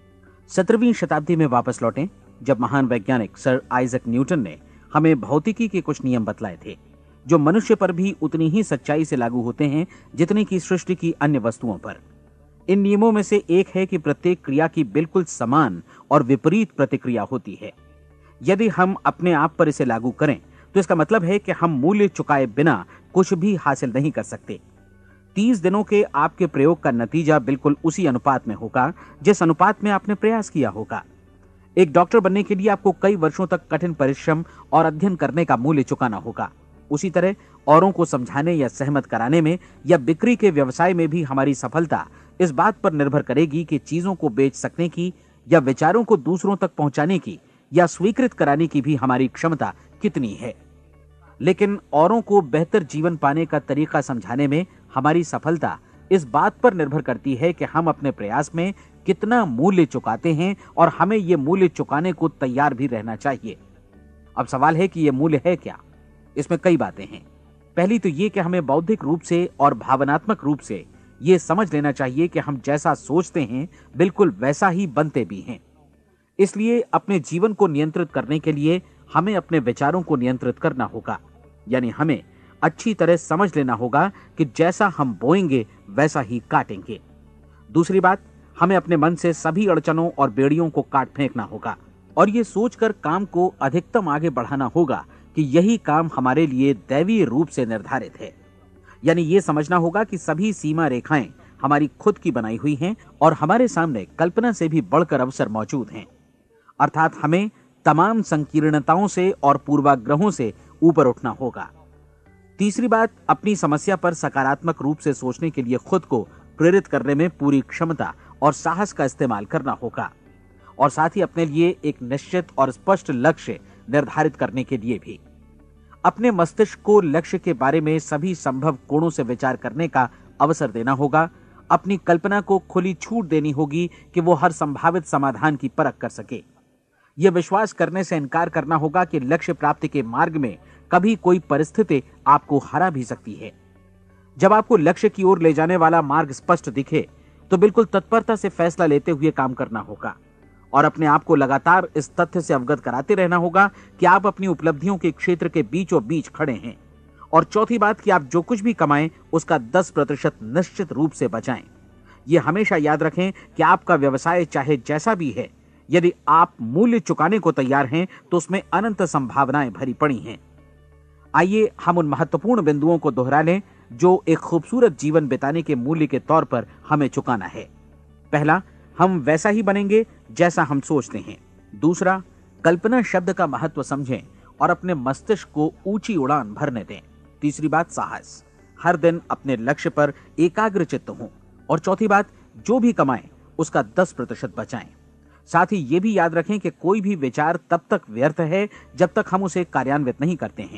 17वीं शताब्दी में वापस लौटें, जब महान वैज्ञानिक सर आइजक न्यूटन ने हमें भौतिकी के कुछ नियम बतलाए थे, जो मनुष्य पर भी उतनी ही सच्चाई से लागू होते हैं जितनी की सृष्टि की अन्य वस्तुओं पर। इन नियमों में से एक है कि प्रत्येक क्रिया की बिल्कुल समान और विपरीत प्रतिक्रिया होती है। यदि हम अपने आप पर इसे लागू करें तो इसका मतलब है कि हम मूल्य चुकाए बिना कुछ भी हासिल नहीं कर सकते। 30 दिनों के आपके प्रयोग का नतीजा बिल्कुल उसी अनुपात में होगा जिस अनुपात में आपने प्रयास किया होगा। एक डॉक्टर बनने के लिए आपको कई वर्षों तक कठिन परिश्रम और अध्ययन करने का मूल्य चुकाना होगा। उसी तरह औरों को समझाने या सहमत कराने में या बिक्री के व्यवसाय में भी हमारी सफलता इस बात पर निर्भर करेगी कि चीजों को बेच सकने की या विचारों को दूसरों तक पहुंचाने की या स्वीकृत कराने की भी हमारी क्षमता कितनी है। लेकिन औरों को बेहतर जीवन पाने का तरीका समझाने में हमारी सफलता इस बात पर निर्भर करती है कि हम अपने प्रयास में कितना मूल्य चुकाते हैं, और हमें यह मूल्य चुकाने को तैयार भी रहना चाहिए। अब सवाल है कि यह मूल्य है क्या? इसमें कई बातें हैं। पहली तो यह कि हमें बौद्धिक रूप से और भावनात्मक रूप से यह समझ लेना चाहिए कि हम जैसा सोचते हैं बिल्कुल वैसा ही बनते भी हैं। इसलिए अपने जीवन को नियंत्रित करने के लिए हमें अपने विचारों को नियंत्रित करना होगा। यानी हमें अच्छी तरह समझ लेना होगा कि जैसा हम बोएंगे वैसा ही काटेंगे। दूसरी बात, हमें अपने मन से सभी अड़चनों और बेड़ियों को काट फेंकना होगा और ये सोचकर काम को अधिकतम आगे बढ़ाना होगा कि यही काम हमारे लिए दैवीय रूप से निर्धारित है। यानी ये समझना होगा कि सभी सीमा रेखाएं हमारी खुद की बनाई हुई हैं और हमारे सामने कल्पना से भी बढ़कर अवसर मौजूद हैं। अर्थात हमें तमाम संकीर्णताओं से और पूर्वाग्रहों से ऊपर उठना होगा। तीसरी बात, अपनी समस्या पर सकारात्मक रूप से सोचने के लिए खुद को प्रेरित करने में पूरी क्षमता और साहस का इस्तेमाल करना होगा, और साथ ही अपने लिए एक निश्चित और स्पष्ट लक्ष्य निर्धारित करने के लिए भी। अपने मस्तिष्क को लक्ष्य के बारे में सभी संभव कोणों से विचार करने का अवसर देना होगा। अपनी कल्पना को खुली छूट देनी होगी कि वो हर संभावित समाधान की परख कर सके। यह विश्वास करने से इनकार करना होगा कि लक्ष्य प्राप्ति के मार्ग में कभी कोई परिस्थिति आपको हरा भी सकती है। जब आपको लक्ष्य की ओर ले जाने वाला मार्ग स्पष्ट दिखे तो बिल्कुल तत्परता से फैसला लेते हुए काम करना होगा और अपने आप को लगातार इस तथ्य से अवगत कराते रहना होगा कि आप अपनी उपलब्धियों के क्षेत्र के बीचों बीच खड़े हैं। और चौथी बात कि आप जो कुछ भी कमाएं उसका 10% निश्चित रूप से बचाएं। यह हमेशा याद रखें कि आपका व्यवसाय चाहे जैसा भी है, यदि आप मूल्य चुकाने को तैयार हैं तो उसमें अनंत संभावनाएं भरी पड़ी हैं। आइए हम उन महत्वपूर्ण बिंदुओं को दोहरा लें जो एक खूबसूरत जीवन बिताने के मूल्य के तौर पर हमें चुकाना है। पहला, हम वैसा ही बनेंगे जैसा हम सोचते हैं। दूसरा, कल्पना शब्द का महत्व समझें और अपने मस्तिष्क को ऊंची उड़ान भरने दें। तीसरी बात, साहस, हर दिन अपने लक्ष्य पर एकाग्रचित्त हों। और चौथी बात, जो भी कमाएं उसका 10% बचाएं। साथ ही ये भी याद रखें कि कोई भी विचार तब तक व्यर्थ है जब तक हम उसे कार्यान्वित नहीं करते हैं।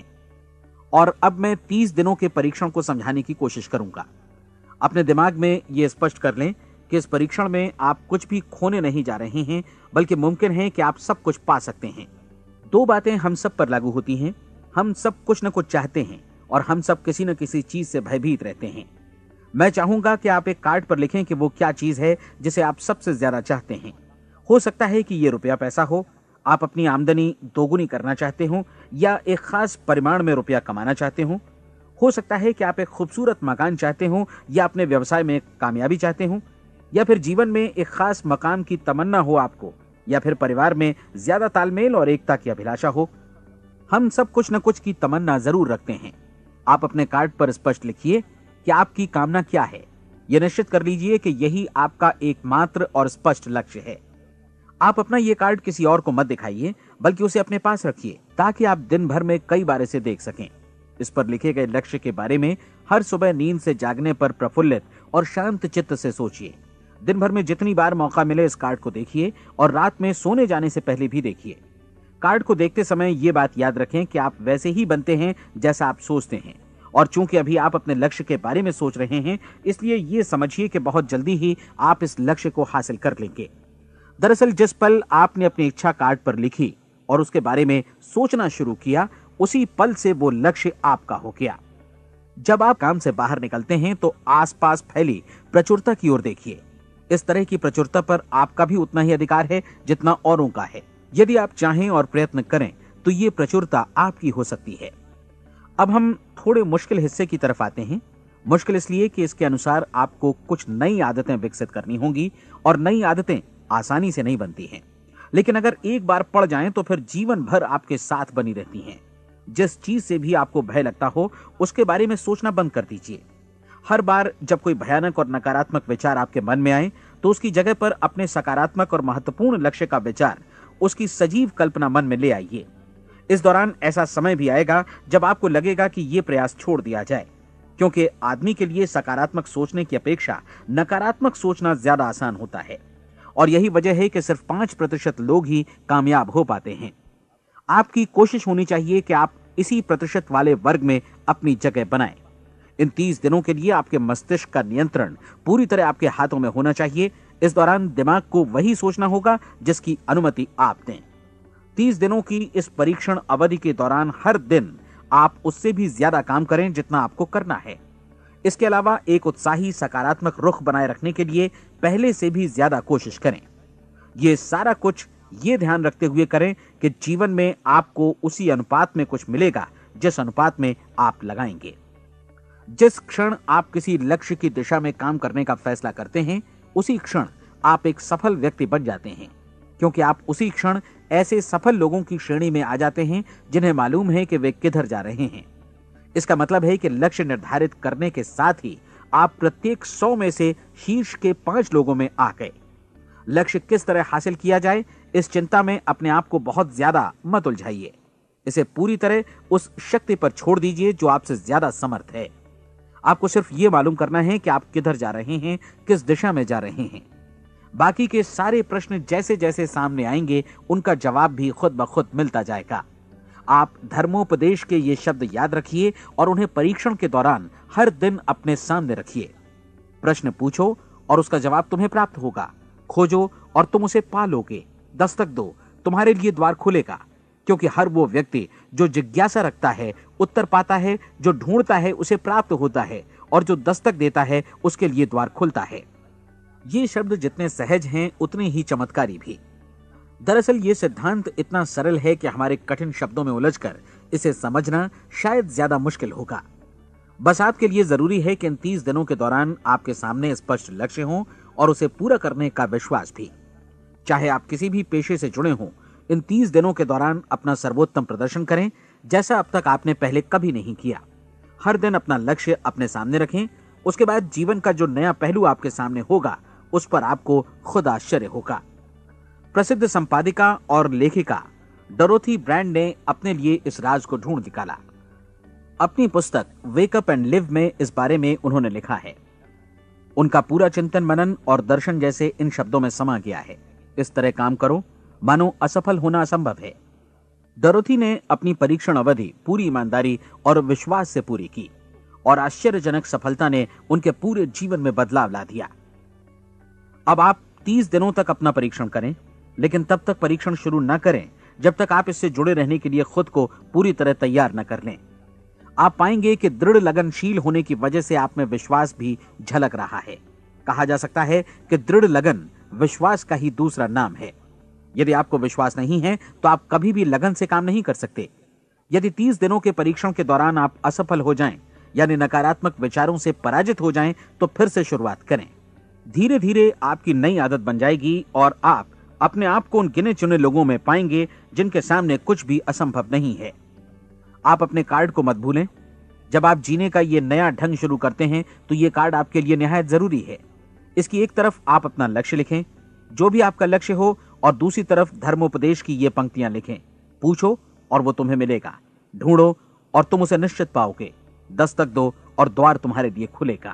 और अब मैं 30 दिनों के परीक्षण को समझाने की कोशिश करूंगा। अपने दिमाग में यह स्पष्ट कर लें कि इस परीक्षण में आप कुछ भी खोने नहीं जा रहे हैं, बल्कि मुमकिन है कि आप सब कुछ पा सकते हैं। 2 बातें हम सब पर लागू होती हैं। हम सब कुछ न कुछ चाहते हैं और हम सब किसी न किसी चीज से भयभीत रहते हैं। मैं चाहूंगा कि आप एक कार्ड पर लिखें कि वो क्या चीज है जिसे आप सबसे ज्यादा चाहते हैं। हो सकता है कि ये रुपया पैसा हो, आप अपनी आमदनी दोगुनी करना चाहते हो, या एक खास परिमाण में रुपया कमाना चाहते हो सकता है कि आप एक खूबसूरत मकान चाहते हो, या अपने व्यवसाय में कामयाबी चाहते हो, या फिर जीवन में एक खास मकाम की तमन्ना हो आपको, या फिर परिवार में ज्यादा तालमेल और एकता की अभिलाषा हो। हम सब कुछ न कुछ की तमन्ना जरूर रखते हैं। आप अपने कार्ड पर स्पष्ट लिखिए कि आपकी कामना क्या है। यह निश्चित कर लीजिए कि यही आपका एकमात्र और स्पष्ट लक्ष्य है। आप अपना यह कार्ड किसी और को मत दिखाइए, बल्कि उसे अपने पास रखिए ताकि आप दिन भर में कई बार इसे देख सकें। इस पर लिखे गए लक्ष्य के बारे में हर सुबह नींद से जागने पर प्रफुल्लित और शांत चित्त से सोचिए। दिन भर में जितनी बार मौका मिले इस कार्ड को देखिए और रात में सोने जाने से पहले भी देखिए। कार्ड को देखते समय यह बात याद रखें कि आप वैसे ही बनते हैं जैसा आप सोचते हैं। और चूंकि अभी आप अपने लक्ष्य के बारे में सोच रहे हैं, इसलिए यह समझिए कि बहुत जल्दी ही आप इस लक्ष्य को हासिल कर लेंगे। दरअसल जिस पल आपने अपनी इच्छा कार्ड पर लिखी और उसके बारे में सोचना शुरू किया, उसी पल से वो लक्ष्य आपका हो गया। जब आप काम से बाहर निकलते हैं तो आसपास फैली प्रचुरता की ओर देखिए। इस तरह की प्रचुरता पर आपका भी उतना ही अधिकार है जितना औरों का है। यदि आप चाहें और प्रयत्न करें तो ये प्रचुरता आपकी हो सकती है। अब हम थोड़े मुश्किल हिस्से की तरफ आते हैं। मुश्किल इसलिए कि इसके अनुसार आपको कुछ नई आदतें विकसित करनी होंगी और नई आदतें आसानी से नहीं बनती हैं, लेकिन अगर एक बार पड़ जाएं तो फिर जीवन भर आपके साथ बनी रहती हैं। जिस चीज से भी आपको भय लगता हो उसके बारे में सोचना बंद कर दीजिए। हर बार जब कोई भयानक और नकारात्मक विचार आपके मन में आए तो उसकी जगह पर अपने सकारात्मक और महत्वपूर्ण लक्ष्य का विचार, उसकी सजीव कल्पना मन में ले आइए। इस दौरान ऐसा समय भी आएगा जब आपको लगेगा कि यह प्रयास छोड़ दिया जाए, क्योंकि आदमी के लिए सकारात्मक सोचने की अपेक्षा नकारात्मक सोचना ज्यादा आसान होता है। और यही वजह है कि सिर्फ 5% लोग ही कामयाब हो पाते हैं। आपकी कोशिश होनी चाहिए कि आप इसी प्रतिशत वाले वर्ग में अपनी जगह बनाएं। इन 30 दिनों के लिए आपके मस्तिष्क का नियंत्रण पूरी तरह आपके हाथों में होना चाहिए। इस दौरान दिमाग को वही सोचना होगा जिसकी अनुमति आप दें। 30 दिनों की इस परीक्षण अवधि के दौरान हर दिन आप उससे भी ज्यादा काम करें जितना आपको करना है। इसके अलावा एक उत्साही सकारात्मक रुख बनाए रखने के लिए पहले से भी ज्यादा कोशिश करें। ये सारा कुछ ये ध्यान रखते हुए करें कि जीवन में आपको उसी अनुपात में कुछ मिलेगा जिस अनुपात में आप लगाएंगे। जिस क्षण आप किसी लक्ष्य की दिशा में काम करने का फैसला करते हैं, उसी क्षण आप एक सफल व्यक्ति बन जाते हैं, क्योंकि आप उसी क्षण ऐसे सफल लोगों की श्रेणी में आ जाते हैं जिन्हें मालूम है कि वे किधर जा रहे हैं। इसका मतलब है कि लक्ष्य निर्धारित करने के साथ ही आप प्रत्येक 100 में से शीर्ष के 5 लोगों में आ गए। लक्ष्य किस तरह हासिल किया जाए, इस चिंता में अपने आप को बहुत ज्यादा मत उलझाइए। इसे पूरी तरह उस शक्ति पर छोड़ दीजिए जो आपसे ज्यादा समर्थ है। आपको सिर्फ ये मालूम करना है कि आप किधर जा रहे हैं, किस दिशा में जा रहे हैं। बाकी के सारे प्रश्न जैसे जैसे सामने आएंगे उनका जवाब भी खुद ब खुद मिलता जाएगा। आप धर्मोपदेश के ये शब्द याद रखिए और उन्हें परीक्षण के दौरान हर दिन अपने सामने रखिए। प्रश्न पूछो और उसका जवाब तुम्हें प्राप्त होगा। खोजो और तुम उसे पा लोगे। दस्तक दो, तुम्हारे लिए द्वार खुलेगा, क्योंकि हर वो व्यक्ति जो जिज्ञासा रखता है उत्तर पाता है, जो ढूंढता है उसे प्राप्त होता है, और जो दस्तक देता है उसके लिए द्वार खुलता है। ये शब्द जितने सहज हैं उतने ही चमत्कारी भी। दरअसल ये सिद्धांत इतना सरल है कि हमारे कठिन शब्दों में उलझकर इसे समझना शायद ज्यादा मुश्किल होगा। बस आपके लिए जरूरी है कि इन 30 दिनों के दौरान आपके सामने स्पष्ट लक्ष्य हो और उसे पूरा करने का विश्वास भी। चाहे आप किसी भी पेशे से जुड़े हों, इन 30 दिनों के दौरान अपना सर्वोत्तम प्रदर्शन करें, जैसा अब तक आपने पहले कभी नहीं किया। हर दिन अपना लक्ष्य अपने सामने रखें। उसके बाद जीवन का जो नया पहलू आपके सामने होगा उस पर आपको खुद आश्चर्य होगा। प्रसिद्ध संपादिका और लेखिका डोरोथी ब्रैंड ने अपने लिए इस राज को ढूंढ निकाला। अपनी पुस्तक वेक अप एंड लिव में इस बारे में उन्होंने लिखा है। उनका पूरा चिंतन मनन और दर्शन जैसे इन शब्दों में समा गया है। इस तरह काम करो मानो असफल होना असंभव है। डोरोथी ने अपनी परीक्षण अवधि पूरी ईमानदारी और विश्वास से पूरी की और आश्चर्यजनक सफलता ने उनके पूरे जीवन में बदलाव ला दिया। अब आप 30 दिनों तक अपना परीक्षण करें, लेकिन तब तक परीक्षण शुरू न करें जब तक आप इससे जुड़े रहने के लिए खुद को पूरी तरह तैयार न कर लें। आप पाएंगे कि दृढ़ लगनशील होने की वजह से आप में विश्वास भी झलक रहा है। कहा जा सकता है कि दृढ़ लगन विश्वास का ही दूसरा नाम है। यदि आपको विश्वास नहीं है तो आप कभी भी लगन से काम नहीं कर सकते। यदि 30 दिनों के परीक्षण के दौरान आप असफल हो जाएं, यानी नकारात्मक विचारों से पराजित हो जाएं, तो फिर से शुरुआत करें। धीरे धीरे आपकी नई आदत बन जाएगी और आप अपने आप को उन गिने चुने लोगों में पाएंगे जिनके सामने कुछ भी असंभव नहीं है। आप अपने कार्ड को मत भूलें। जब आप जीने का ये नया ढंग शुरू करते हैं तो ये कार्ड आपके लिए निहायत जरूरी है। इसकी एक तरफ आप अपना लक्ष्य लिखें, जो भी आपका लक्ष्य हो, और दूसरी तरफ धर्मोपदेश की ये पंक्तियां लिखें। पूछो और वो तुम्हें मिलेगा, ढूंढो और तुम उसे निश्चित पाओगे, दस्तक दो और द्वार तुम्हारे लिए खुलेगा।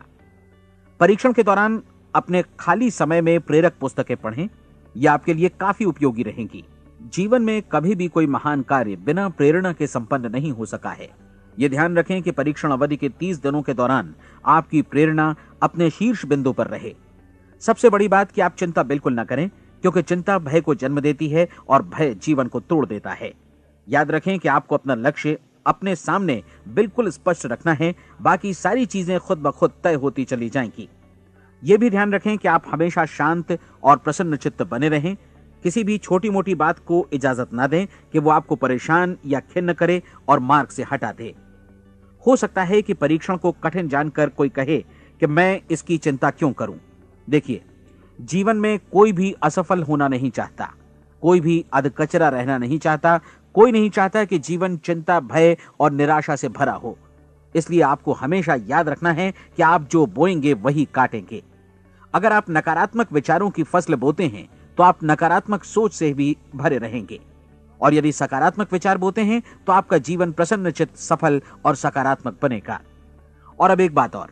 परीक्षण के दौरान अपने खाली समय में प्रेरक पुस्तकें पढ़ें। यह आपके लिए काफी उपयोगी रहेंगी। जीवन में कभी भी कोई महान कार्य बिना प्रेरणा के संपन्न नहीं हो सका है। यह ध्यान रखें कि परीक्षण अवधि के 30 दिनों के दौरान आपकी प्रेरणा अपने शीर्ष बिंदु पर रहे। सबसे बड़ी बात कि आप चिंता बिल्कुल न करें, क्योंकि चिंता भय को जन्म देती है और भय जीवन को तोड़ देता है। याद रखें कि आपको अपना लक्ष्य अपने सामने बिल्कुल स्पष्ट रखना है, बाकी सारी चीजें खुद ब खुद तय होती चली जाएंगी। यह भी ध्यान रखें कि आप हमेशा शांत और प्रसन्न चित्त बने रहें। किसी भी छोटी मोटी बात को इजाजत ना दें कि वो आपको परेशान या खिन्न करे और मार्ग से हटा दे। हो सकता है कि परीक्षण को कठिन जानकर कोई कहे कि मैं इसकी चिंता क्यों करूं। देखिए, जीवन में कोई भी असफल होना नहीं चाहता, कोई भी अधकचरा रहना नहीं चाहता, कोई नहीं चाहता कि जीवन चिंता, भय और निराशा से भरा हो। इसलिए आपको हमेशा याद रखना है कि आप जो बोएंगे वही काटेंगे। अगर आप नकारात्मक विचारों की फसल बोते हैं तो आप नकारात्मक सोच से भी भरे रहेंगे, और यदि सकारात्मक विचार बोते हैं तो आपका जीवन प्रसन्नचित्त, सफल और सकारात्मक बनेगा। और अब एक बात और,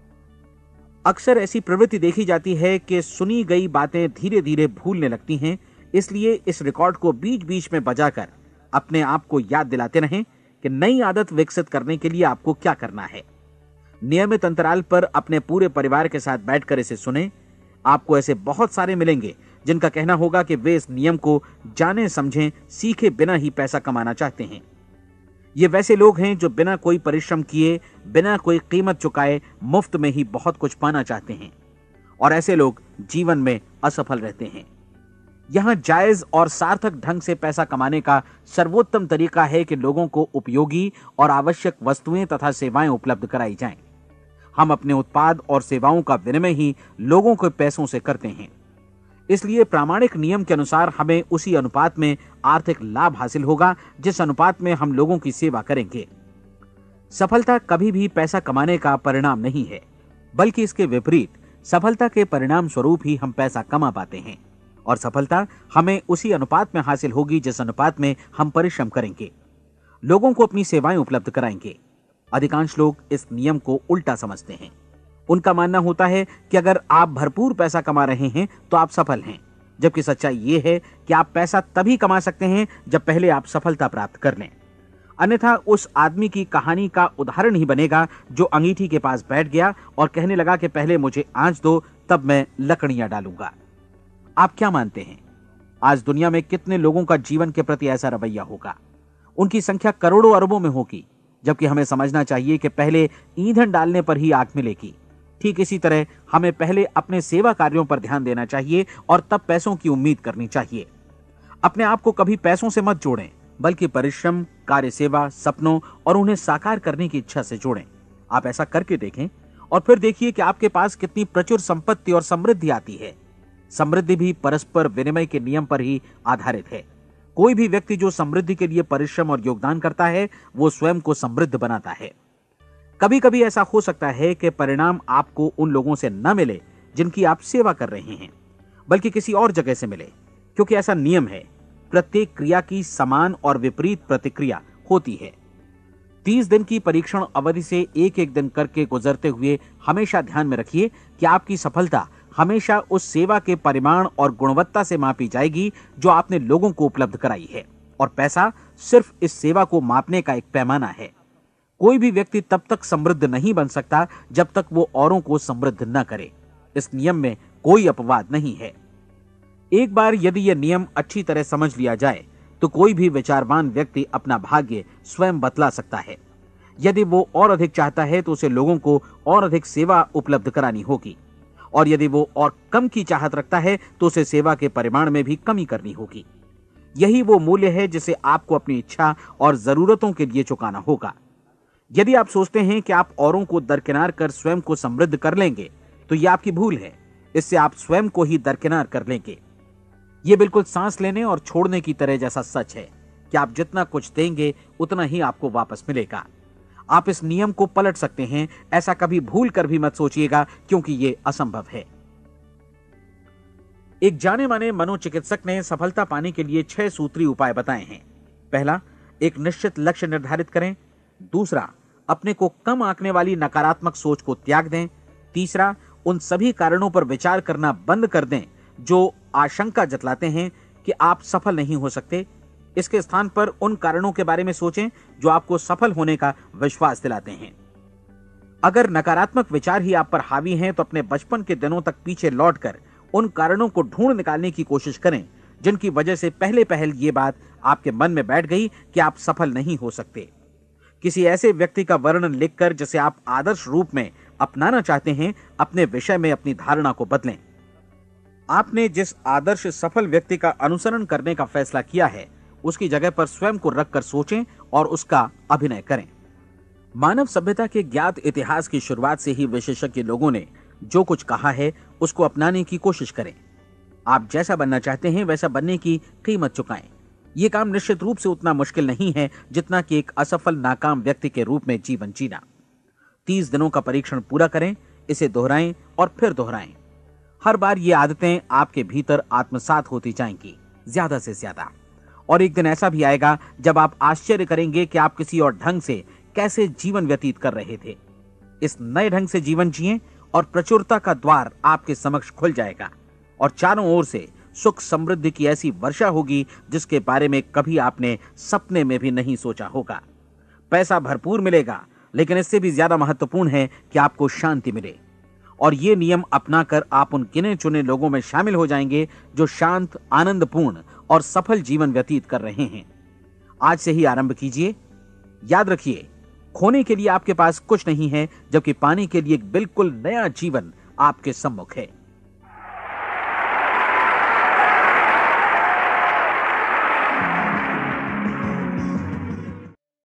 अक्सर ऐसी प्रवृत्ति देखी जाती है कि सुनी गई बातें धीरे धीरे भूलने लगती हैं। इसलिए इस रिकॉर्ड को बीच बीच में बजाकर अपने आप को याद दिलाते रहें कि नई आदत विकसित करने के लिए आपको क्या करना है। नियमित अंतराल पर अपने पूरे परिवार के साथ बैठकर इसे सुनें। आपको ऐसे बहुत सारे मिलेंगे जिनका कहना होगा कि वे इस नियम को जाने समझें सीखे बिना ही पैसा कमाना चाहते हैं। ये वैसे लोग हैं जो बिना कोई परिश्रम किए, बिना कोई कीमत चुकाए मुफ्त में ही बहुत कुछ पाना चाहते हैं, और ऐसे लोग जीवन में असफल रहते हैं। यहां जायज और सार्थक ढंग से पैसा कमाने का सर्वोत्तम तरीका है कि लोगों को उपयोगी और आवश्यक वस्तुएं तथा सेवाएं उपलब्ध कराई जाएं। हम अपने उत्पाद और सेवाओं का विनिमय ही लोगों के पैसों से करते हैं। इसलिए प्रामाणिक नियम के अनुसार हमें उसी अनुपात में आर्थिक लाभ हासिल होगा जिस अनुपात में हम लोगों की सेवा करेंगे। सफलता कभी भी पैसा कमाने का परिणाम नहीं है, बल्कि इसके विपरीत सफलता के परिणाम स्वरूप ही हम पैसा कमा पाते हैं, और सफलता हमें उसी अनुपात में हासिल होगी जिस अनुपात में हम परिश्रम करेंगे, लोगों को अपनी सेवाएं उपलब्ध कराएंगे। अधिकांश लोग इस नियम को उल्टा समझते हैं। उनका मानना होता है कि अगर आप भरपूर पैसा कमा रहे हैं तो आप सफल हैं, जबकि सच्चाई ये है कि आप पैसा तभी कमा सकते हैं जब पहले आप सफलता प्राप्त कर लें। अन्यथा उस आदमी की कहानी का उदाहरण ही बनेगा जो अंगीठी के पास बैठ गया और कहने लगा कि पहले मुझे आंच दो, तब मैं लकड़ियां डालूंगा। आप क्या मानते हैं, आज दुनिया में कितने लोगों का जीवन के प्रति ऐसा रवैया होगा? उनकी संख्या करोड़ों अरबों में होगी, जबकि हमें समझना चाहिए कि पहले ईंधन डालने पर ही आग मिलेगी। ठीक इसी तरह हमें पहले अपने सेवा कार्यों पर ध्यान देना चाहिए और तब पैसों की उम्मीद करनी चाहिए। अपने आप को कभी पैसों से मत जोड़ें, बल्कि परिश्रम, कार्य सेवा, सपनों और उन्हें साकार करने की इच्छा से जोड़ें। आप ऐसा करके देखें और फिर देखिए कि आपके पास कितनी प्रचुर संपत्ति और समृद्धि आती है। समृद्धि भी परस्पर विनिमय के नियम पर ही आधारित है। कोई भी व्यक्ति जो समृद्धि के लिए परिश्रम और योगदान करता है, वो स्वयं को समृद्ध बनाता है। कभी कभी ऐसा हो सकता है कि परिणाम आपको उन लोगों से न मिले जिनकी आप सेवा कर रहे हैं, बल्कि किसी और जगह से मिले, क्योंकि ऐसा नियम है, प्रत्येक क्रिया की समान और विपरीत प्रतिक्रिया होती है। 30 दिन की परीक्षण अवधि से एक एक दिन करके गुजरते हुए हमेशा ध्यान में रखिए कि आपकी सफलता हमेशा उस सेवा के परिमाण और गुणवत्ता से मापी जाएगी जो आपने लोगों को उपलब्ध कराई है, और पैसा सिर्फ इस सेवा को मापने का एक पैमाना है। कोई भी व्यक्ति तब तक समृद्ध नहीं बन सकता जब तक वो औरों को समृद्ध न करे। इस नियम में कोई अपवाद नहीं है। एक बार यदि यह नियम अच्छी तरह समझ लिया जाए तो कोई भी विचारवान व्यक्ति अपना भाग्य स्वयं बतला सकता है। यदि वो और अधिक चाहता है तो उसे लोगों को और अधिक सेवा उपलब्ध करानी होगी, और यदि वो और कम की चाहत रखता है तो उसे सेवा के परिमाण में भी कमी करनी होगी। यही वो मूल्य है जिसे आपको अपनी इच्छा और जरूरतों के लिए चुकाना होगा। यदि आप सोचते हैं कि आप औरों को दरकिनार कर स्वयं को समृद्ध कर लेंगे तो यह आपकी भूल है। इससे आप स्वयं को ही दरकिनार कर लेंगे। यह बिल्कुल सांस लेने और छोड़ने की तरह जैसा सच है कि आप जितना कुछ देंगे उतना ही आपको वापस मिलेगा। आप इस नियम को पलट सकते हैं, ऐसा कभी भूल कर भी मत सोचिएगा, क्योंकि यह असंभव है। एक जाने माने मनोचिकित्सक ने सफलता पाने के लिए 6 सूत्री उपाय बताए हैं। पहला, एक निश्चित लक्ष्य निर्धारित करें। दूसरा, अपने को कम आंकने वाली नकारात्मक सोच को त्याग दें। तीसरा, उन सभी कारणों पर विचार करना बंद कर दें जो आशंका जतलाते हैं कि आप सफल नहीं हो सकते। इसके स्थान पर उन कारणों के बारे में सोचें जो आपको सफल होने का विश्वास दिलाते हैं। अगर नकारात्मक विचार ही आप पर हावी हैं तो अपने बचपन के दिनों तक पीछे लौटकर उन कारणों को ढूंढ निकालने की कोशिश करें जिनकी वजह से पहले पहल ये बात आपके मन में बैठ गई कि आप सफल नहीं हो सकते। किसी ऐसे व्यक्ति का वर्णन लिखकर जिसे आप आदर्श रूप में अपनाना चाहते हैं, अपने विषय में अपनी धारणा को बदलें। आपने जिस आदर्श सफल व्यक्ति का अनुसरण करने का फैसला किया है उसकी जगह पर स्वयं को रखकर सोचें और उसका अभिनय करें। मानव सभ्यता के ज्ञात इतिहास की शुरुआत से ही विशेषज्ञ लोगों ने जो कुछ कहा है उसको अपनाने की कोशिश करें। आप जैसा बनना चाहते हैं वैसा बनने की कीमत चुकाएं। यह काम निश्चित रूप से उतना मुश्किल नहीं है जितना कि एक असफल नाकाम व्यक्ति के रूप में जीवन जीना। 30 दिनों का परीक्षण पूरा करें, इसे दोहराएं और फिर दोहराएं। हर बार ये आदतें आपके भीतर आत्मसात होती जाएंगी, ज्यादा से ज्यादा। और एक दिन ऐसा भी आएगा जब आप आश्चर्य करेंगे कि आप किसी और ढंग से कैसे जीवन व्यतीत कर रहे थे। इस नए ढंग से जीवन जिएं और प्रचुरता का द्वार आपके समक्ष खुल जाएगा और चारों ओर से सुख समृद्धि की ऐसी वर्षा होगी जिसके बारे में कभी आपने सपने में भी नहीं सोचा होगा। पैसा भरपूर मिलेगा, लेकिन इससे भी ज्यादा महत्वपूर्ण है कि आपको शांति मिले। और ये नियम अपनाकर आप उन गिने चुने लोगों में शामिल हो जाएंगे जो शांत, आनंदपूर्ण और सफल जीवन व्यतीत कर रहे हैं। आज से ही आरंभ कीजिए। याद रखिए, खोने के लिए आपके पास कुछ नहीं है, जबकि पाने के लिए एक बिल्कुल नया जीवन आपके सम्मुख है।